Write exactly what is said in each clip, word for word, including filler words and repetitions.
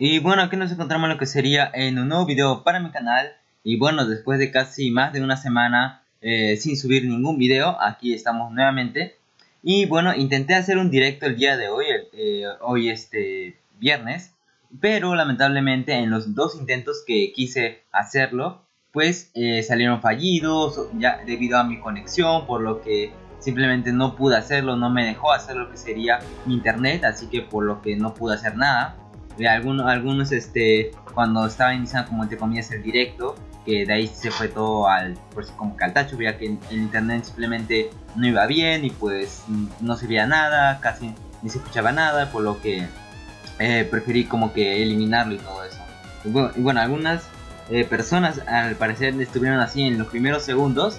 Y bueno, aquí nos encontramos lo que sería en un nuevo video para mi canal. Y bueno, después de casi más de una semana eh, sin subir ningún video, aquí estamos nuevamente. Y bueno, intenté hacer un directo el día de hoy, eh, hoy este viernes. Pero lamentablemente en los dos intentos que quise hacerlo, pues eh, salieron fallidos ya debido a mi conexión, por lo que simplemente no pude hacerlo, no me dejó hacer lo que sería mi internet, así que por lo que no pude hacer nada. De algunos, algunos este, cuando estaba iniciando como entre comillas el directo, que de ahí se fue todo al, por si como que al tacho, veía que el, el internet simplemente no iba bien y pues no se veía nada, casi ni se escuchaba nada, por lo que eh, preferí como que eliminarlo y todo eso. Y bueno, y bueno algunas eh, personas al parecer estuvieron así en los primeros segundos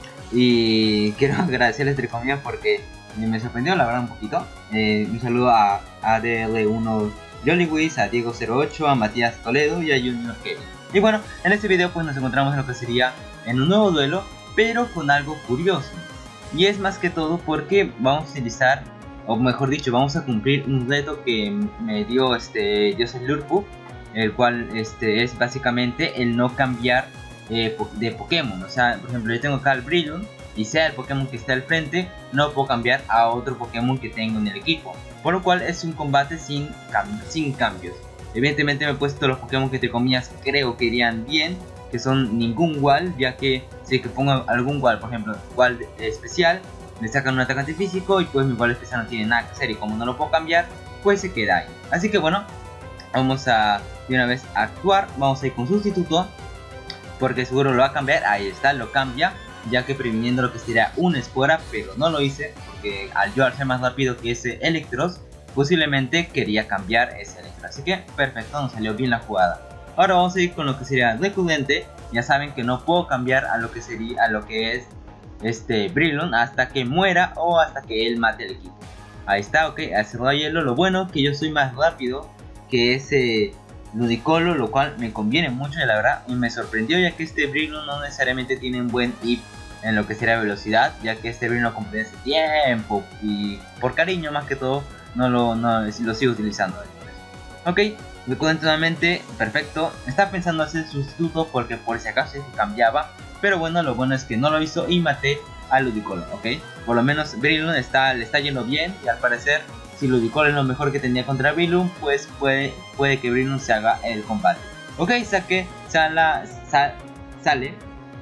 y quiero agradecerles entre comillas porque me sorprendió la verdad un poquito. Eh, un saludo a A D L uno Jollywiz, a Diego cero ocho, a Matías Toledo y a Junior Kevin. Y bueno, en este video pues nos encontramos en lo que sería en un nuevo duelo, pero con algo curioso. Y es más que todo porque vamos a utilizar, o mejor dicho, vamos a cumplir un reto que me dio este Joseph Lurpu, el cual este es básicamente el no cambiar eh, de Pokémon. O sea, por ejemplo, yo tengo acá el Brilliant y sea el Pokémon que esté al frente, no puedo cambiar a otro Pokémon que tengo en el equipo. Por lo cual es un combate sin, cam sin cambios. Evidentemente me he puesto los Pokémon que entre comillas creo que irían bien, que son ningún Wall, ya que si es que pongo algún Wall, por ejemplo, Wall especial, me sacan un atacante físico y pues mi Wall especial no tiene nada que hacer y como no lo puedo cambiar, pues se queda ahí. Así que bueno, vamos a de una vez a actuar, vamos a ir con sustituto, porque seguro lo va a cambiar, ahí está, lo cambia. Ya que previniendo lo que sería una espora, pero no lo hice porque al yo al ser más rápido que ese Electros, posiblemente quería cambiar ese Electro. Así que perfecto, nos salió bien la jugada. Ahora vamos a ir con lo que sería Recudente. Ya saben que no puedo cambiar a lo que sería a lo que es este Brilliant hasta que muera o hasta que él mate el equipo. Ahí está, ok, ha cerrado hielo. Lo bueno que yo soy más rápido que ese Ludicolo, lo cual me conviene mucho y la verdad y me sorprendió, ya que este Brilliant no necesariamente tiene un buen I P en lo que sería velocidad, ya que este Brilliant lo compré hace tiempo y por cariño más que todo no lo, no, lo sigo utilizando. Ok, me cuento nuevamente, perfecto. Estaba pensando hacer sustituto porque por si acaso se cambiaba, pero bueno, lo bueno es que no lo hizo y maté a Ludicolo, ok. Por lo menos Brilliant está, le está yendo bien y al parecer si Ludicolo es lo mejor que tenía contra Brilliant, pues puede, puede que Brilliant se haga el combate. Ok, saqué, sala, sal, sale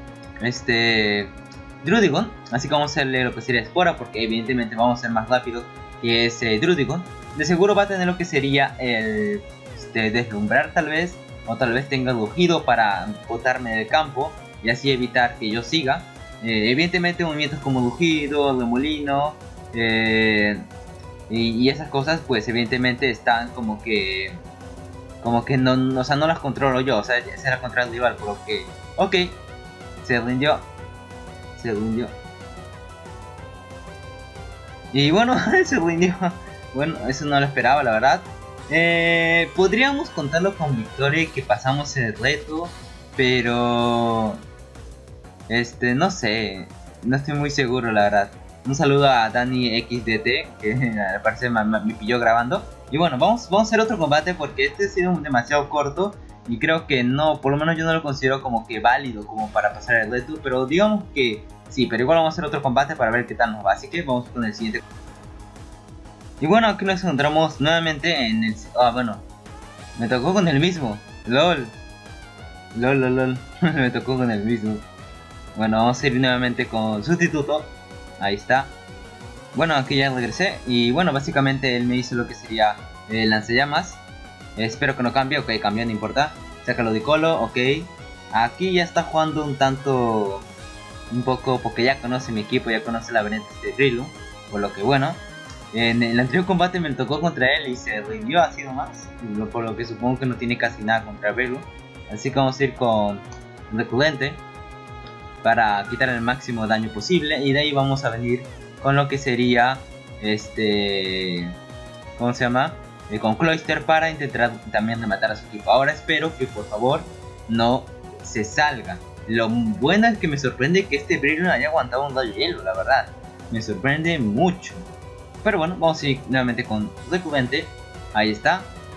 este Druddigon, así que vamos a hacerle lo que sería Espora, porque evidentemente vamos a ser más rápidos que ese Druddigon. De seguro va a tener lo que sería el este, Deslumbrar tal vez, o tal vez tenga Rugido para botarme del campo y así evitar que yo siga. Eh, evidentemente movimientos como Rugido, Remolino, eh... Y, y esas cosas pues evidentemente están como que como que no, no, o sea, no las controlo yo, o sea, será contra el rival, por lo que ok, se rindió, se rindió y bueno, se rindió. Bueno, eso no lo esperaba la verdad. eh, podríamos contarlo con victoria que pasamos el reto, pero este, no sé, no estoy muy seguro la verdad. Un saludo a Dani X D T, que al parecer me, me pilló grabando. Y bueno, vamos, vamos a hacer otro combate porque este ha sido demasiado corto. Y creo que no, por lo menos yo no lo considero como que válido como para pasar el reto. Pero digamos que sí, pero igual vamos a hacer otro combate para ver qué tal nos va. Así que vamos con el siguiente. Y bueno, aquí nos encontramos nuevamente en el... Ah, bueno, me tocó con el mismo. LOL. LOL, LOL, LOL. Me tocó con el mismo. Bueno, vamos a ir nuevamente con sustituto. Ahí está. Bueno, aquí ya regresé. Y bueno, básicamente él me hizo lo que sería el lanzallamas. eh, Espero que no cambie. Ok, cambió, no importa. Saca lo de Colo, ok. Aquí ya está jugando un tanto un poco porque ya conoce mi equipo, ya conoce la variante de Brilliant. Por lo que bueno, en el anterior combate me tocó contra él y se rindió así nomás. Por lo que supongo que no tiene casi nada contra Brilliant. Así que vamos a ir con Recudente para quitar el máximo daño posible. Y de ahí vamos a venir con lo que sería este, ¿cómo se llama? Eh, con Cloyster para intentar también rematar a su equipo. Ahora espero que por favor no se salga. Lo bueno es que me sorprende que este Brilliant haya aguantado un rayo hielo, la verdad. Me sorprende mucho. Pero bueno, vamos a ir nuevamente con Recudente. Ahí está.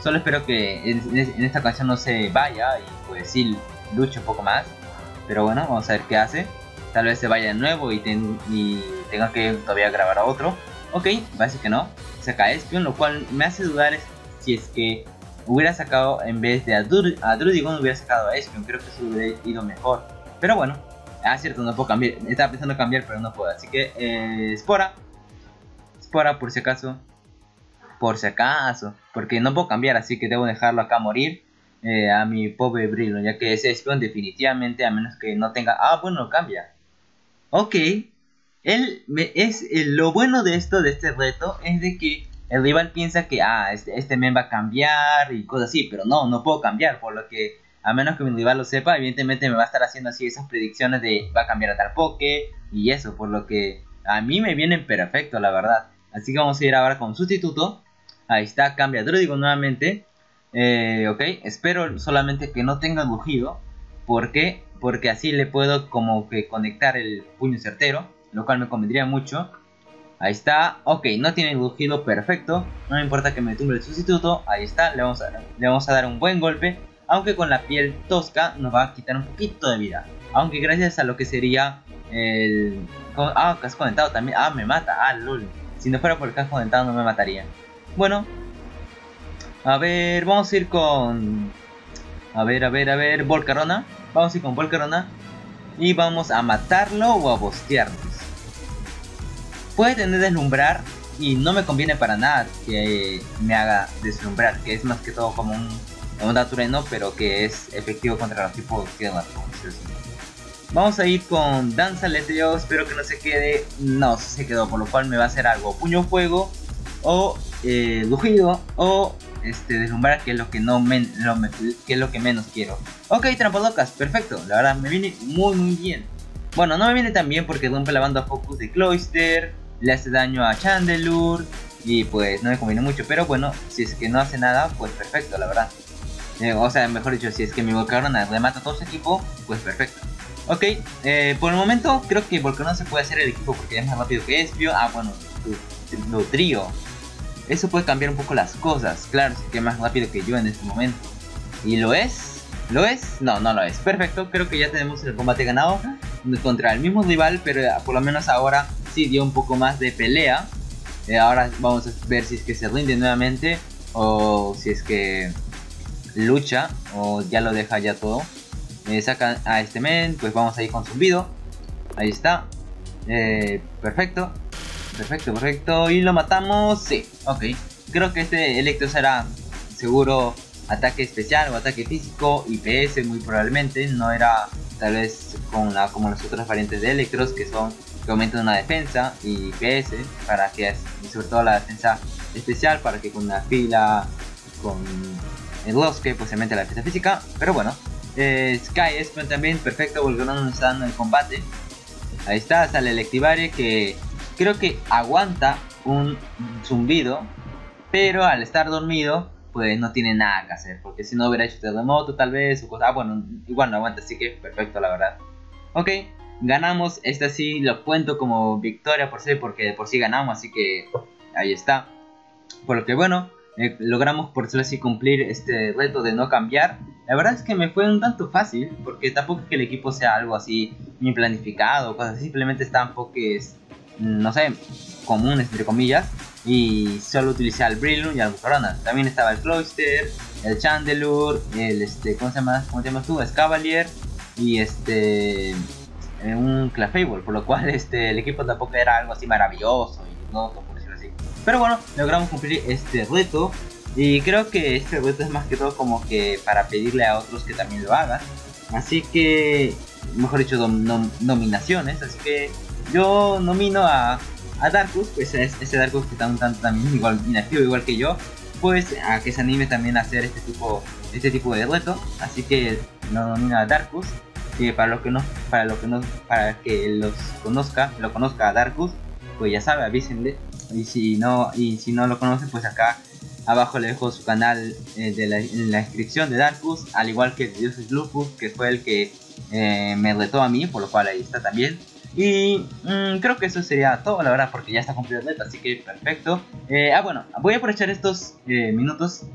Solo espero que en, en esta ocasión no se vaya y pues sí luche un poco más. Pero bueno, vamos a ver qué hace. Tal vez se vaya de nuevo y, ten, y tenga que todavía grabar a otro. Ok, parece que no. Saca Espion, lo cual me hace dudar si es que hubiera sacado en vez de a, Dur a Druddigon, hubiera sacado a Espion. Creo que eso hubiera ido mejor. Pero bueno, ah cierto, no puedo cambiar. Estaba pensando cambiar, pero no puedo. Así que eh, Spora. Spora por si acaso. Por si acaso. Porque no puedo cambiar, así que debo dejarlo acá morir. Eh, a mi pobre Brillo, ya que ese Espion definitivamente, a menos que no tenga... Ah, bueno, cambia. Ok. Él me, es eh, lo bueno de esto, de este reto, es de que el rival piensa que ah, este, este men va a cambiar y cosas así, pero no, no puedo cambiar, por lo que a menos que mi rival lo sepa, evidentemente me va a estar haciendo así esas predicciones de va a cambiar a tal poke y eso, por lo que a mí me vienen perfecto, la verdad. Así que vamos a ir ahora con sustituto. Ahí está, cambia Druddigon nuevamente. Eh, ok, espero solamente que no tenga rugido. ¿Por qué? Porque así le puedo como que conectar el puño certero, lo cual me convendría mucho. Ahí está, ok, no tiene rugido, perfecto. No me importa que me tumbe el sustituto. Ahí está, le vamos, a, le vamos a dar un buen golpe. Aunque con la piel tosca nos va a quitar un poquito de vida. Aunque gracias a lo que sería el... Ah, casco dentado también. Ah, me mata, ah, lol. Si no fuera por el casco dentado no me mataría. Bueno, a ver, vamos a ir con... A ver, a ver, a ver, Volcarona. Vamos a ir con Volcarona. Y vamos a matarlo o a bostearnos. Puede tener deslumbrar y no me conviene para nada que me haga deslumbrar. Que es más que todo como un, un Datureno, pero que es efectivo contra los tipos que dan. Vamos a ir con Danza Aleteo. Espero que no se quede. No, se quedó, por lo cual me va a hacer algo. Puño Fuego o eh, Rugido o... Este, deslumbrar, que es lo que no men lo que es lo que menos quiero. Ok, Trampadocas, perfecto, la verdad me viene muy muy bien. Bueno, no me viene tan bien porque rompe la banda Focus de Cloyster, le hace daño a Chandelure y pues no me conviene mucho, pero bueno, si es que no hace nada, pues perfecto, la verdad. Eh, o sea, mejor dicho, si es que mi Volcarona remata todo su equipo, pues perfecto. Ok, eh, por el momento creo que Volcarona se puede hacer el equipo porque es más rápido que Espio. Ah, bueno, tu, tu trío. Eso puede cambiar un poco las cosas. Claro, si que es más rápido que yo en este momento. ¿Y lo es? ¿Lo es? No, no lo es. Perfecto, creo que ya tenemos el combate ganado contra el mismo rival, pero por lo menos ahora sí dio un poco más de pelea. eh, Ahora vamos a ver si es que se rinde nuevamente o si es que lucha o ya lo deja ya todo. eh, Sacan a este men, pues vamos a ir con zumbido. Ahí está. eh, Perfecto. Perfecto, perfecto. Y lo matamos. Sí, ok. Creo que este Electro será seguro ataque especial o ataque físico y P S muy probablemente. No era tal vez con la, como las otras variantes de Electros que son que aumentan una defensa y P S para que, y sobre todo la defensa especial para que con la fila, con el bosque pues se aumente la defensa física. Pero bueno, eh, Sky Espen también, perfecto, Volcarona nos está dando el combate. Ahí está, sale Electivaria que... Creo que aguanta un zumbido, pero al estar dormido, pues no tiene nada que hacer. Porque si no hubiera hecho terremoto tal vez, o cosa... Ah, bueno, igual no aguanta, así que perfecto la verdad. Ok, ganamos, esta sí lo cuento como victoria por sí, porque de por sí ganamos, así que ahí está. Por lo que bueno, eh, logramos por decirlo así cumplir este reto de no cambiar. La verdad es que me fue un tanto fácil, porque tampoco es que el equipo sea algo así bien planificado o cosas así, simplemente están pokés, no sé, comunes entre comillas, y solo utilicé al Breloom y al Volcarona. También estaba el Cloyster, el Chandelure, el este, ¿cómo se llama? ¿Cómo te llamas tú? Escavalier y este eh, un Clefable, por lo cual este el equipo tampoco era algo así maravilloso y no, por decirlo así. Pero bueno, logramos cumplir este reto y creo que este reto es más que todo como que para pedirle a otros que también lo hagan. Así que, mejor dicho, dom, nom, nominaciones, así que yo nomino a, a Darkus, pues es, ese Darkus que está un tanto también igual inactivo igual que yo, pues a que se anime también a hacer este tipo, este tipo de reto. Así que lo nomino a Darkus, que para lo que no, para lo que no, para que los conozca, lo conozca a Darkus, pues ya sabe, avísenle. Y si no, y si no lo conocen, pues acá abajo le dejo su canal eh, de la, en la descripción de Darkus, al igual que Dios es Lupus, que fue el que eh, me retó a mí, por lo cual ahí está también. Y mmm, creo que eso sería todo, la verdad, porque ya está cumplido el reto, así que perfecto. Eh, ah, bueno, voy a aprovechar estos eh, minutos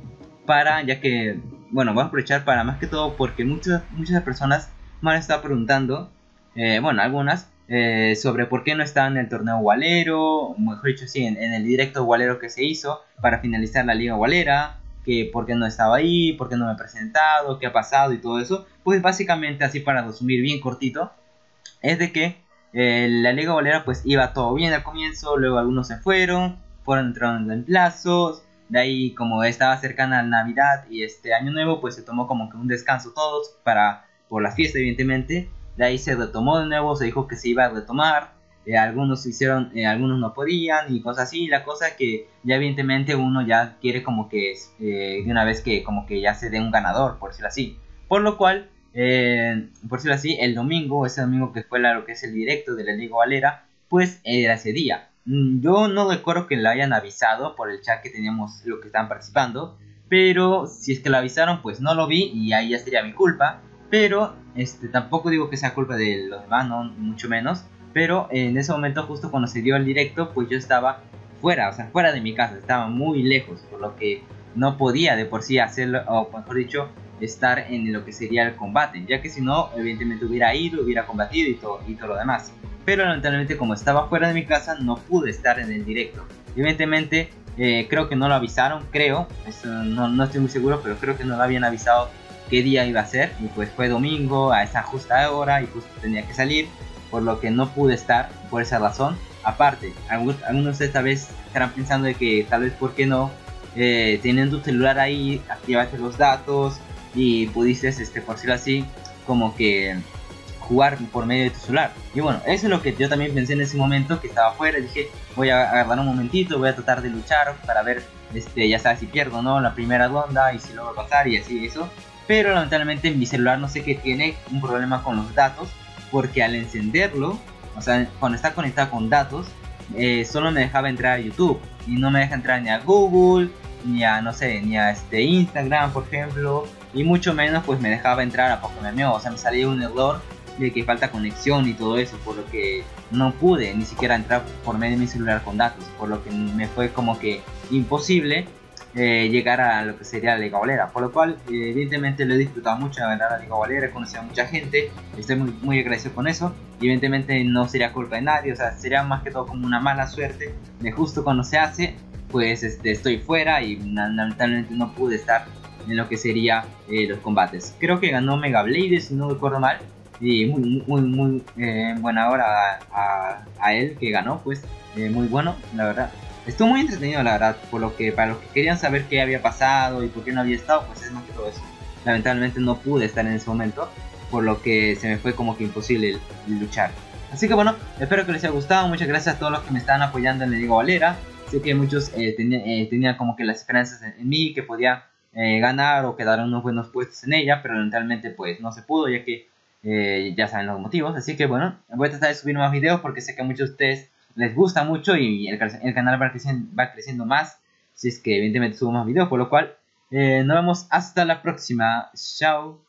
para, ya que, bueno, voy a aprovechar para más que todo porque muchas, muchas personas me han estado preguntando, eh, bueno, algunas, eh, sobre por qué no estaba en el torneo Walero, mejor dicho, sí, en, en el directo Walero que se hizo para finalizar la Liga Walera, que por qué no estaba ahí, por qué no me he presentado, qué ha pasado y todo eso. Pues básicamente, así para resumir bien cortito, es de que eh, la Liga Bolera pues iba todo bien al comienzo, luego algunos se fueron, fueron entrando en reemplazos, de ahí como estaba cercana a Navidad y este Año Nuevo pues se tomó como que un descanso todos para por la fiesta evidentemente, de ahí se retomó de nuevo, se dijo que se iba a retomar, eh, algunos hicieron, eh, algunos no podían y cosas así, la cosa que ya evidentemente uno ya quiere como que eh, de una vez que como que ya se dé un ganador, por decirlo así, por lo cual eh, por decirlo así, el domingo, ese domingo que fue la, lo que es el directo de la Liga Valera, pues era ese día. Yo no recuerdo que lo hayan avisado por el chat que teníamos lo que estaban participando, pero si es que lo avisaron, pues no lo vi y ahí ya sería mi culpa. Pero este, tampoco digo que sea culpa de los demás, no, mucho menos. Pero en ese momento, justo cuando se dio el directo, pues yo estaba fuera, o sea, fuera de mi casa, estaba muy lejos, por lo que no podía de por sí hacerlo, o mejor dicho, estar en lo que sería el combate, ya que si no, evidentemente hubiera ido, hubiera combatido y todo, y todo lo demás. Pero lamentablemente como estaba fuera de mi casa, no pude estar en el directo. Evidentemente, eh, creo que no lo avisaron, creo, eso no, no estoy muy seguro, pero creo que no lo habían avisado qué día iba a ser, y pues fue domingo a esa justa hora y justo tenía que salir, por lo que no pude estar por esa razón. Aparte, algunos, algunos de ustedes tal vez estarán pensando de que tal vez por qué no, eh, teniendo tu celular ahí, activaste los datos y pudiste, este, por decirlo así, como que jugar por medio de tu celular. Y bueno, eso es lo que yo también pensé en ese momento, que estaba afuera. Dije, voy a agarrar un momentito, voy a tratar de luchar para ver, este, ya sabes, si pierdo o no la primera ronda y si logro pasar y así, eso. Pero lamentablemente mi celular no sé qué tiene, un problema con los datos, porque al encenderlo, o sea, cuando está conectado con datos, eh, solo me dejaba entrar a YouTube y no me deja entrar ni a Google, ni a, no sé, ni a este Instagram, por ejemplo, y mucho menos pues me dejaba entrar a Pokémon M M O. O sea, me salía un error de que falta conexión y todo eso, por lo que no pude ni siquiera entrar por medio de mi celular con datos, por lo que me fue como que imposible eh, llegar a lo que sería la Liga Bolera, por lo cual eh, evidentemente lo he disfrutado mucho, la verdad, la Liga Bolera, he conocido a mucha gente, estoy muy, muy agradecido con eso, y evidentemente no sería culpa de nadie, o sea, sería más que todo como una mala suerte de justo cuando se hace, pues este, estoy fuera y lamentablemente no pude estar en lo que sería eh, los combates. Creo que ganó Mega Blade, si no recuerdo mal, y muy muy muy eh, buena hora a, a, a él que ganó, pues eh, muy bueno, la verdad. Estuvo muy entretenido, la verdad, por lo que para los que querían saber qué había pasado y por qué no había estado, pues es más que todo eso. Lamentablemente no pude estar en ese momento, por lo que se me fue como que imposible el, el luchar. Así que bueno, espero que les haya gustado. Muchas gracias a todos los que me estaban apoyando en la Liga Valera. Sé que muchos eh, tenían eh, tenía como que las esperanzas en, en mí, que podía eh, ganar o quedar unos buenos puestos en ella, pero lamentablemente pues no se pudo, ya que eh, ya saben los motivos. Así que bueno, voy a tratar de subir más videos porque sé que a muchos de ustedes les gusta mucho y el, el canal va creciendo, va creciendo más, si es que evidentemente subo más videos, por lo cual eh, nos vemos hasta la próxima. Chao.